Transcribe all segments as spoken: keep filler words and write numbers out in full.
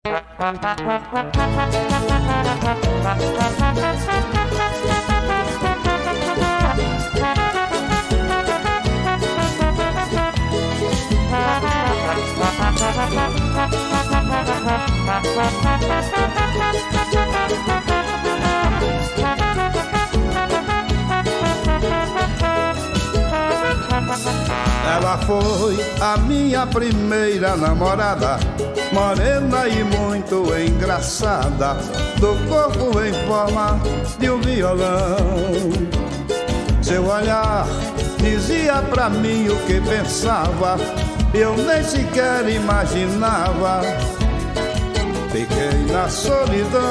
Ela foi a minha primeira namorada, morena e muito engraçada, do corpo em forma de um violão. Seu olhar dizia pra mim o que pensava, eu nem sequer imaginava. Fiquei na solidão,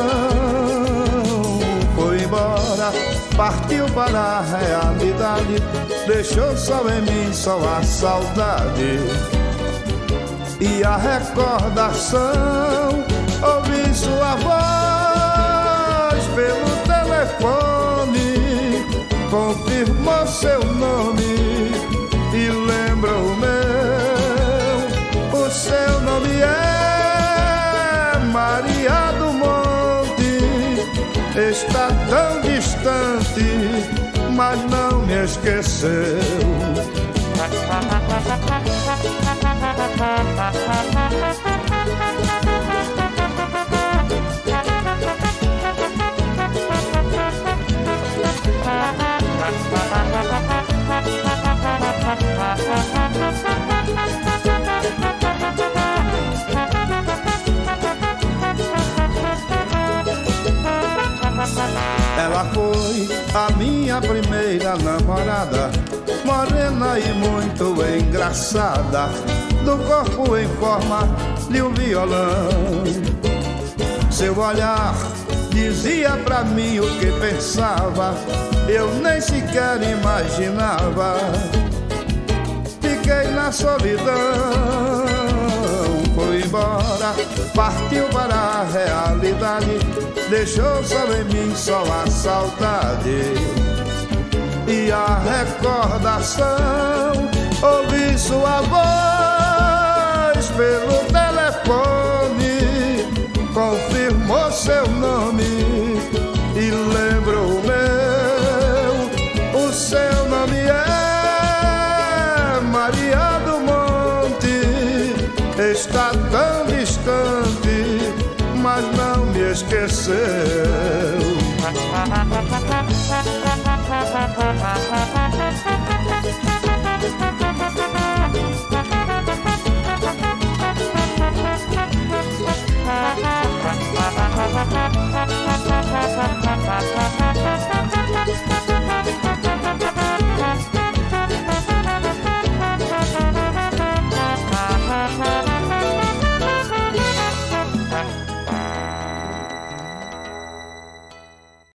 foi embora, partiu para a realidade, deixou só em mim só a saudade e a recordação. Ouvi sua voz pelo telefone, confirmou seu nome e lembrou o meu. O seu nome é Maria do Monte, está tão distante, mas não me esqueceu. Ela foi a minha primeira namorada, morena e muito engraçada, do corpo em forma de um violão. Seu olhar dizia pra mim o que pensava, eu nem sequer imaginava. Fiquei na solidão, foi embora, partiu para a realidade, deixou só em mim só a saudade e a recordação. Ouvi sua voz pelo telefone, confirmou seu nome e lembrou o meu. O seu nome é Maria do Monte, está tão distante, mas não me esqueceu.